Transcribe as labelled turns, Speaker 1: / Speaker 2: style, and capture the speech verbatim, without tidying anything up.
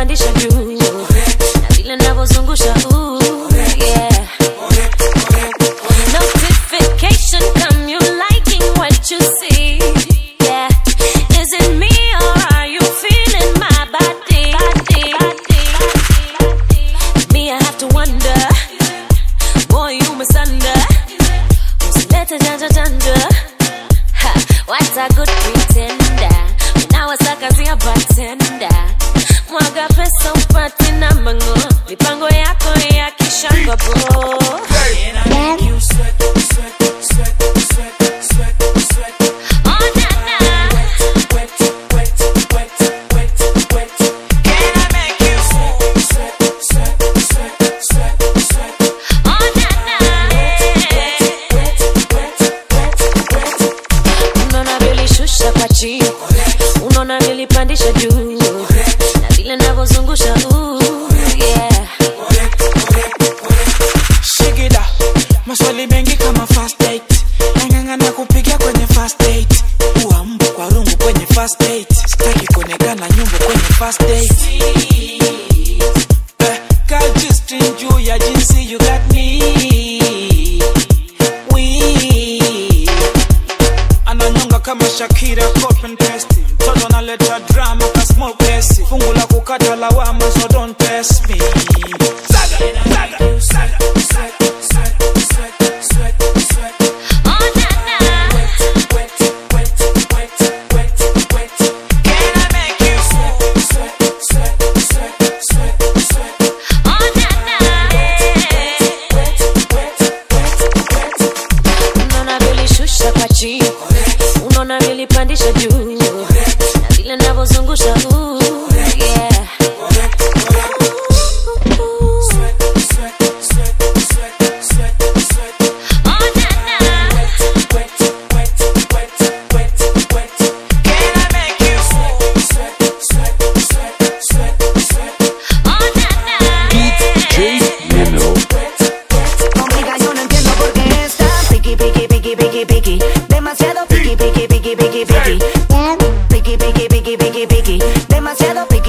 Speaker 1: unanipandisha juu na vile ninavyozungusha ooh yeah. Notification come, you liking what you see, yeah. Is it me or are you feeling my body? body, body, body. Me, I have to wonder, boy, you misunder. Usilete janja janja, ha, what's a good pretender? Now I suck as a bartender. Mwaga pesa upati na mango, mipango yako ya kishamba bo.
Speaker 2: And I make you sweat, sweat, sweat, sweat, sweat, sweat.
Speaker 1: Oh na na,
Speaker 2: Wet, wet, wet, wet, wet. Can I make you sweat, sweat, sweat, sweat, sweat, sweat.
Speaker 1: oh na na.
Speaker 2: Wet, wet, wet, wet.
Speaker 1: Unaona vile shusha kwa chini, unaona vile pandisha juu, na vile ninavyozungusha ooh yeah.
Speaker 2: Shigida, maswali mengi kama first date. Nang'ang'ana kupiga kwenye first date. Uwa mbu kwa rungu kwenye first date. Sitaki kuonekana nyumbu kwenye first date. Eh, kaji string juu ya jinsi you got me. We ananyonga kama Shakira copy and paste. Toto analeta drama ka small place. Fungu la kukata lawama, so don't test me. Saga, saga, saga, sweat, sweat, sweat, sweat, sweat.
Speaker 1: Oh na na,
Speaker 2: Wet, wet, wet, wet, wet, wet. Can I make you sweat, sweat, sweat, sweat, sweat, sweat?
Speaker 1: oh na na.
Speaker 2: Wet, wet, wet, wet.
Speaker 1: Unaona vile shusha kwa chini, unaona vile pandisha juu, na vile ninavyozungusha ooh yeah.
Speaker 2: Sweat, sweat, sweat, sweat, sweat, sweat.
Speaker 1: Oh na na,
Speaker 2: Wet, wet, wet, wet, wet. Can I make you sweat, sweat, sweat, sweat, sweat, sweat?
Speaker 1: oh na na.
Speaker 3: Vino.
Speaker 4: Amiga, yo no entiendo por qué está piqui, piqui, piqui, piqui, piqui. Demasiado piqui, piqui, piqui, piqui, piqui. Piqui, piqui, piqui, piqui, piqui. Demasiado piqui.